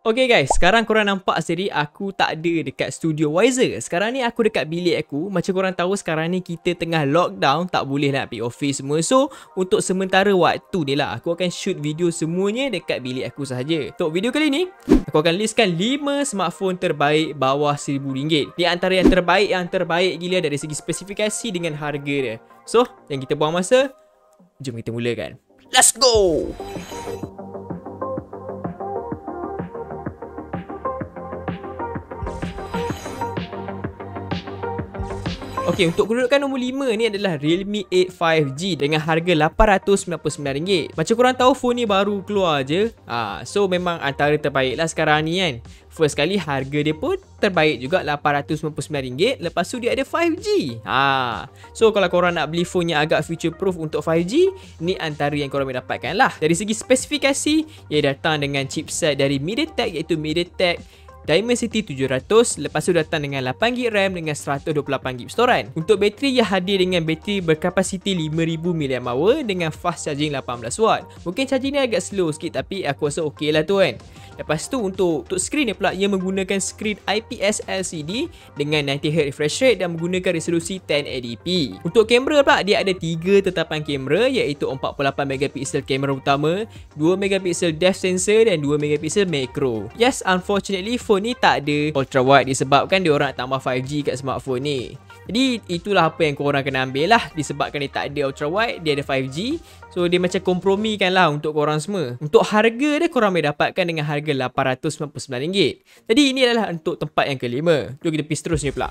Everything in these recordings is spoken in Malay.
Okay guys, sekarang korang nampak sendiri aku tak ada dekat studio Wiser. Sekarang ni aku dekat bilik aku. Macam korang tahu sekarang ni kita tengah lockdown, tak boleh nak pergi office semua. So, untuk sementara waktu ni lah, aku akan shoot video semuanya dekat bilik aku sahaja. Untuk video kali ni, aku akan listkan 5 smartphone terbaik bawah RM1,000. Di antara yang terbaik gila dari segi spesifikasi dengan harga dia. So, yang kita buang masa, jom kita mulakan. Let's go! Okey, untuk kedudukan nombor 5 ni adalah Realme 8 5G dengan harga RM899. Macam korang tahu phone ni baru keluar je. So memang antara terbaik lah sekarang ni kan. First kali harga dia pun terbaik juga, RM899. Lepas tu dia ada 5G. So kalau korang nak beli phone yang agak future proof untuk 5G, ni antara yang korang boleh dapatkan lah. Dari segi spesifikasi, ia datang dengan chipset dari MediaTek, iaitu MediaTek Dimensity 700. Lepas tu datang dengan 8GB RAM dengan 128GB storan. Untuk bateri, ia hadir dengan bateri berkapasiti 5000 mAh dengan fast charging 18W. Mungkin charging ni agak slow sikit, tapi aku rasa okey lah tu kan. Lepas tu untuk skrin dia pula, ia menggunakan skrin IPS LCD dengan 90Hz refresh rate dan menggunakan resolusi 1080p. Untuk kamera pula, dia ada 3 tetapan kamera, iaitu 48MP kamera utama, 2MP depth sensor dan 2MP macro. Yes, unfortunately phone ni tak ada ultra wide disebabkan dia orang nak tambah 5G kat smartphone ni. Jadi itulah apa yang korang kena ambil lah. Disebabkan dia tak ada ultra wide, dia ada 5G. So dia macam kompromi kan lah untuk korang semua. Untuk harga dia, korang boleh dapatkan dengan harga RM899. Jadi ini adalah untuk tempat yang kelima. Jom kita pergi seterusnya pula.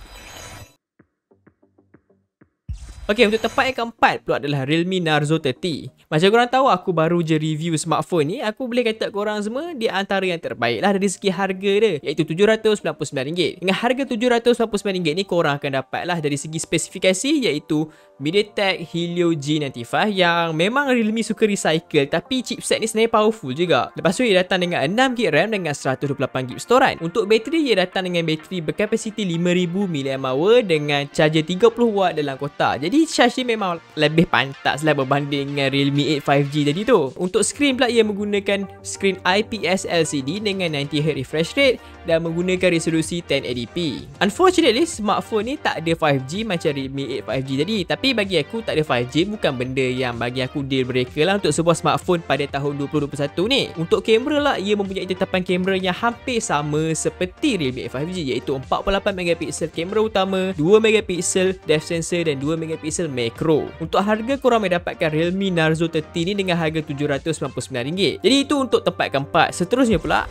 Okey, untuk tempat yang keempat pula adalah Realme Narzo 30. Macam korang tahu, aku baru je review smartphone ni. Aku boleh kata korang semua dia antara yang terbaik lah dari segi harga dia, iaitu RM799. Dengan harga RM799 ni, korang akan dapat lah dari segi spesifikasi, iaitu MediaTek Helio G95 yang memang Realme suka recycle, tapi chipset ni sebenarnya powerful juga. Lepas tu ia datang dengan 6GB RAM dengan 128GB storan. Untuk bateri, ia datang dengan bateri berkapasiti 5000 mAh dengan charger 30W dalam kotak. Jadi charge dia memang lebih pantas lah berbanding dengan Realme 8 5G tadi tu. Untuk skrin pula, ia menggunakan skrin IPS LCD dengan 90Hz refresh rate dan menggunakan resolusi 1080p. Unfortunately, smartphone ni tak ada 5G macam Realme 8 5G tadi. Tapi bagi aku, tak ada 5G bukan benda yang bagi aku deal breaker lah untuk sebuah smartphone pada tahun 2021 ni. Untuk kamera lah, ia mempunyai tetapan kamera yang hampir sama seperti Realme 8 5G, iaitu 48MP kamera utama, 2MP depth sensor dan 2MP macro. Untuk harga, korang boleh dapatkan Realme Narzo 30 ni dengan harga RM799. Jadi itu untuk tempat keempat. Seterusnya pula,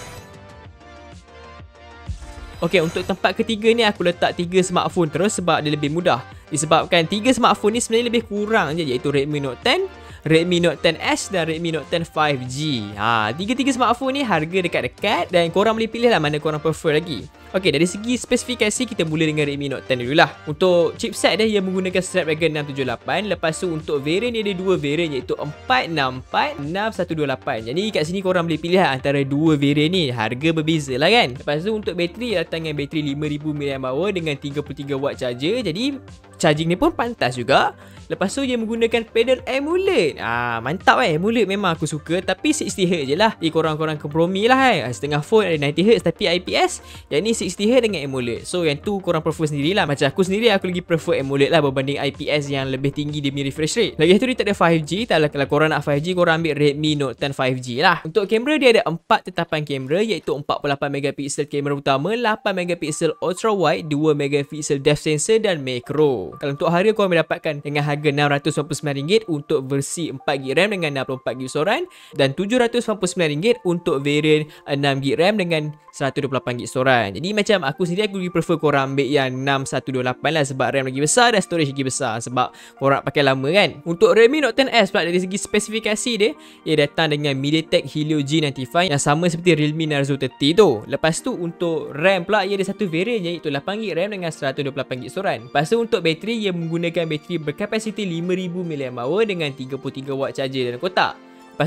okey, untuk tempat ketiga ni aku letak 3 smartphone terus sebab dia lebih mudah. Disebabkan 3 smartphone ni sebenarnya lebih kurang je, iaitu Redmi Note 10, Redmi Note 10S dan Redmi Note 10 5G. Tiga-tiga smartphone ni harga dekat-dekat dan korang boleh pilih lah mana korang prefer lagi. Okey, dari segi spesifikasi kita mula dengan Redmi Note 10 dululah. Untuk chipset dia, ia menggunakan Snapdragon 678. Lepas tu untuk variant dia ada 2 variant, iaitu 464, 6128. Jadi kat sini korang boleh pilih antara 2 variant ni. Harga berbeza lah kan. Lepas tu untuk bateri, datang dengan bateri 5000 mAh dengan 33W charger. Jadi charging ni pun pantas juga. Lepas tu dia menggunakan panel AMOLED. Mantap AMOLED memang aku suka, tapi 60Hz je lah. Korang-korang kompromi lah kan. Setengah phone ada 90Hz tapi IPS. Yang ni 60Hz dengan AMOLED. So yang tu korang prefer sendirilah. Macam aku sendiri, aku lagi prefer AMOLED lah berbanding IPS yang lebih tinggi dia punya refresh rate. Lagi tu dia tak ada 5G. Kalau korang nak 5G, korang ambil Redmi Note 10 5G lah. Untuk kamera, dia ada 4 tetapan kamera, iaitu 48MP kamera utama, 8MP ultra wide, 2MP depth sensor dan macro. Kalau untuk harga, korang boleh dapatkan dengan harga RM699 untuk versi 4GB RAM dengan 64GB storan dan RM799 untuk variant 6GB RAM dengan 128GB storan. Jadi macam aku sendiri, aku lebih prefer korang ambil yang 6128 lah sebab RAM lagi besar dan storage lagi besar sebab korang nak pakai lama kan. Untuk Redmi Note 10S pula, dari segi spesifikasi dia, ia datang dengan MediaTek Helio G95 yang sama seperti Realme Narzo 30 tu. Lepas tu untuk RAM pula, ia ada satu variant iaitu 8GB RAM dengan 128GB storan. Lepas tu untuk bateri, ia menggunakan bateri berkapasiti 5000 mAh dengan 33W charger dalam kotak. Lepas tu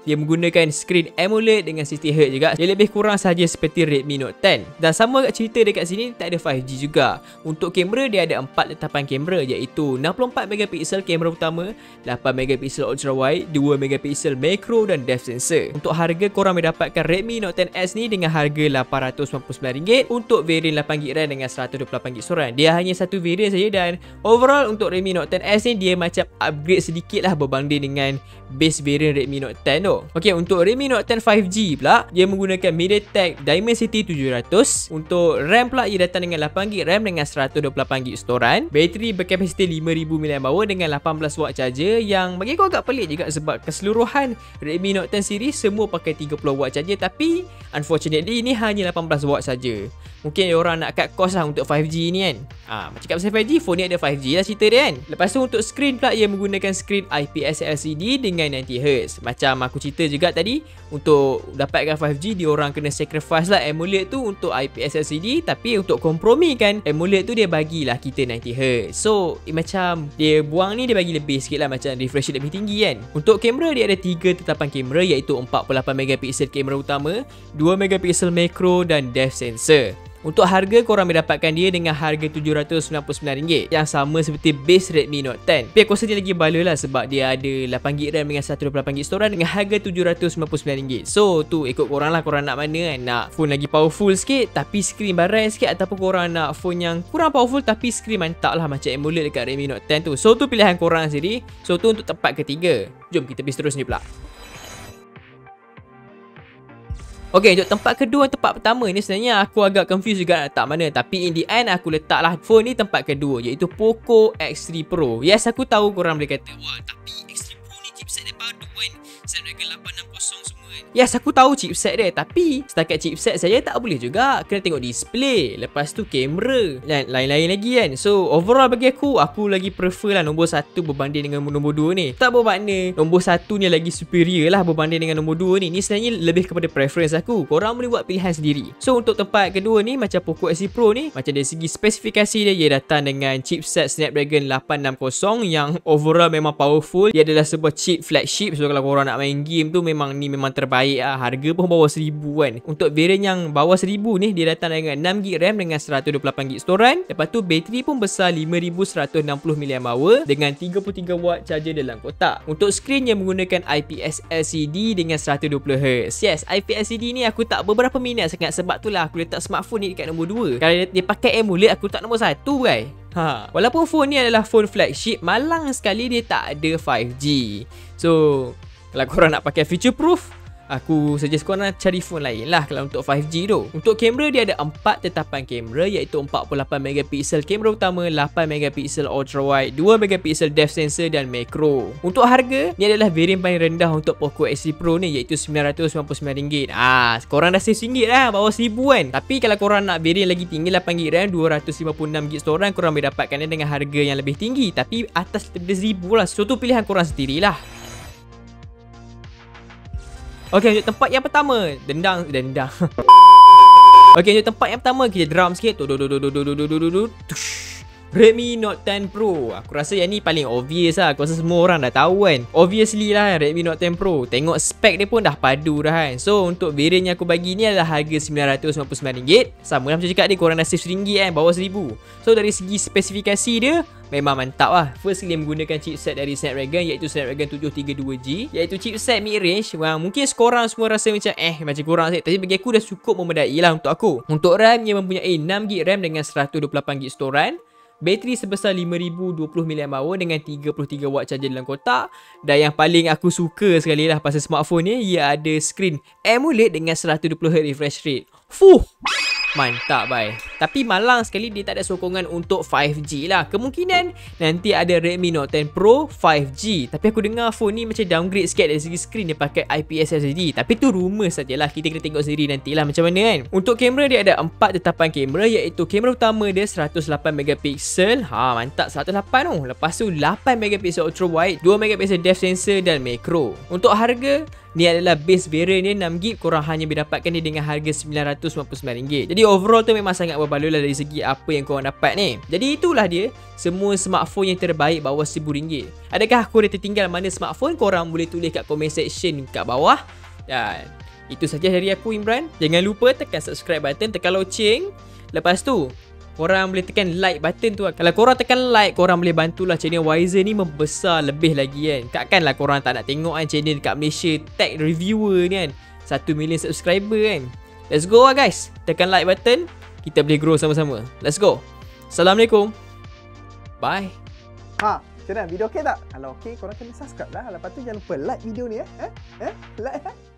dia menggunakan skrin AMOLED dengan 60Hz juga. Dia lebih kurang saja seperti Redmi Note 10. Dan sama kat cerita dekat sini tak ada 5G juga. Untuk kamera dia ada 4 tetapan kamera, iaitu 64MP kamera utama, 8MP ultra wide, 2MP macro dan depth sensor. Untuk harga korang boleh dapatkan Redmi Note 10S ni dengan harga RM899 untuk varian 8GB RAM dengan 128GB storan. Dia hanya satu varian saja dan overall untuk Redmi Note 10S ni dia macam upgrade sedikit lah berbanding dengan base variant Redmi Note 10 tu. Okey, untuk Redmi Note 10 5G pula dia menggunakan MediaTek Dimensity 700. Untuk RAM pula ia datang dengan 8GB RAM dengan 128GB storan. Bateri berkapasiti 5000mAh dengan 18W charger yang bagi aku agak pelik juga sebab keseluruhan Redmi Note 10 series semua pakai 30W charger, tapi unfortunately ini hanya 18W saja. Mungkin orang nak cut cost lah untuk 5G ni kan. Macam kat pasal 5G, phone ni ada 5G lah cerita dia kan. Lepas tu untuk screen pula ia menggunakan screen IPS LCD dengan 90Hz. Macam aku cerita juga tadi, untuk dapatkan 5G dia orang kena sacrifice lah AMOLED tu untuk IPS LCD, tapi untuk kompromi kan AMOLED tu dia bagilah kita 90Hz. So macam dia buang ni dia bagi lebih sikit lah, macam refresh rate lebih tinggi kan. Untuk kamera dia ada 3 tetapan kamera, iaitu 48MP kamera utama, 2MP macro dan depth sensor. Untuk harga korang boleh dapatkan dia dengan harga RM799 yang sama seperti base Redmi Note 10. Tapi aku rasa dia lagi bala lah sebab dia ada 8GB RAM dengan 128GB storan dengan harga RM799. So tu ikut korang lah, korang nak mana kan. Nak phone lagi powerful sikit tapi skrin barai sikit, ataupun korang nak phone yang kurang powerful tapi skrin mantap lah macam AMOLED dekat Redmi Note 10 tu. So tu pilihan korang sendiri. So tu untuk tempat ketiga. Jom kita pergi seterusnya pula. Okay, untuk tempat kedua dan tempat pertama ni sebenarnya aku agak confused juga nak letak mana. Tapi in the end aku letaklah phone ni tempat kedua, iaitu Poco X3 Pro. Yes, aku tahu korang boleh kata, wah tapi X3 Pro ni chipset dia padu kan, Snapdragon 860 semua kan. Yes, aku tahu chipset dia, tapi setakat chipset saja tak boleh juga. Kena tengok display, lepas tu kamera dan lain-lain lagi kan. So overall bagi aku lagi prefer lah nombor 1 berbanding dengan nombor 2 ni. Tak bermakna nombor 1 ni lagi superior lah berbanding dengan nombor 2 ni. Ni sebenarnya lebih kepada preference aku. Korang boleh buat pilihan sendiri. So untuk tempat kedua ni macam Poco X3 Pro ni, macam dari segi spesifikasi dia, ia datang dengan chipset Snapdragon 860 yang overall memang powerful. Dia adalah sebuah chip flagship. So kalau korang nak main game tu memang terbaik lah. Harga pun bawah 1000 kan. Untuk varian yang bawah 1000 ni dia datang dengan 6GB RAM dengan 128GB storan. Lepas tu bateri pun besar 5160mAh dengan 33W charger dalam kotak. Untuk skrin yang menggunakan IPS LCD dengan 120Hz. Yes, IPS LCD ni aku tak beberapa minat sangat, sebab tu lah aku letak smartphone ni dekat nombor 2. Kalau dia pakai AMOLED aku tak nombor 1 guys. Walaupun phone ni adalah phone flagship, malang sekali dia tak ada 5G. So kalau korang nak pakai future proof, aku suggest korang cari phone lain lah kalau untuk 5G tu. Untuk kamera dia ada 4 tetapan kamera, iaitu 48MP kamera utama, 8MP ultra wide, 2MP depth sensor dan macro. Untuk harga, ni adalah varian paling rendah untuk Poco X3 Pro ni, iaitu RM999. Korang dah save RM1 lah, bawah 1000 kan. Tapi kalau korang nak varian lagi tinggi, 8GB RAM, 256GB storan, korang boleh dapatkan dia dengan harga yang lebih tinggi, tapi atas daripada 1000 lah. So tu pilihan korang sendirilah. Okey, untuk tempat yang pertama, dendang. Okey, untuk tempat yang pertama kita drum sikit. Redmi Note 10 Pro. Aku rasa yang ni paling obvious lah. Aku rasa semua orang dah tahu kan. Obviously lah Redmi Note 10 Pro. Tengok spek dia pun dah padu dah kan. So untuk varian yang aku bagi ni adalah harga RM999. Sama lah macam cakap dia, korang dah save RM1 kan, bawah 1000. So dari segi spesifikasi dia memang mantap lah. First dia menggunakan chipset dari Snapdragon, iaitu Snapdragon 732G, iaitu chipset mid-range. Mungkin korang semua rasa macam macam kurang sikit, tapi bagi aku dah cukup memadai lah untuk aku. Untuk RAM, ia mempunyai 6GB RAM dengan 128GB storan. Bateri sebesar 5020mAh dengan 33W charger dalam kotak. Dan yang paling aku suka sekali lah pasal smartphone ni, ia ada skrin AMOLED dengan 120Hz refresh rate. Mantap bye. Tapi malang sekali dia tak ada sokongan untuk 5G lah. Kemungkinan nanti ada Redmi Note 10 Pro 5G. Tapi aku dengar phone ni macam downgrade sikit dari segi skrin, dia pakai IPS LCD. Tapi tu rumor sajalah, kita kena tengok sendiri nantilah macam mana kan. Untuk kamera dia ada 4 tetapan kamera, iaitu kamera utama dia 108MP. Mantap 108 tu. Lepas tu 8MP ultra wide, 2MP depth sensor dan macro. Untuk harga Ni adalah base variant dia 6GB, korang hanya boleh dapatkan dia dengan harga RM999. Jadi overall tu memang sangat berbaloi lah dari segi apa yang korang dapat ni. Jadi itulah dia semua smartphone yang terbaik bawah RM1000. Adakah aku ada tertinggal mana smartphone? Korang boleh tulis kat comment section kat bawah. Dan itu saja dari aku, Imran. Jangan lupa tekan subscribe button, tekan loceng. Lepas tu korang boleh tekan like button tu. Kalau korang tekan like, korang boleh bantulah channel Wiser ni membesar lebih lagi kan. Takkanlah korang tak nak tengok kan channel dekat Malaysia tech reviewer ni kan 1 million subscriber kan. Let's go lah guys. Tekan like button, kita boleh grow sama-sama. Let's go. Assalamualaikum. Bye. Ha, macam mana? Video okey tak? Kalau okey, korang kena subscribe lah. Lepas tu jangan lupa like video ni Like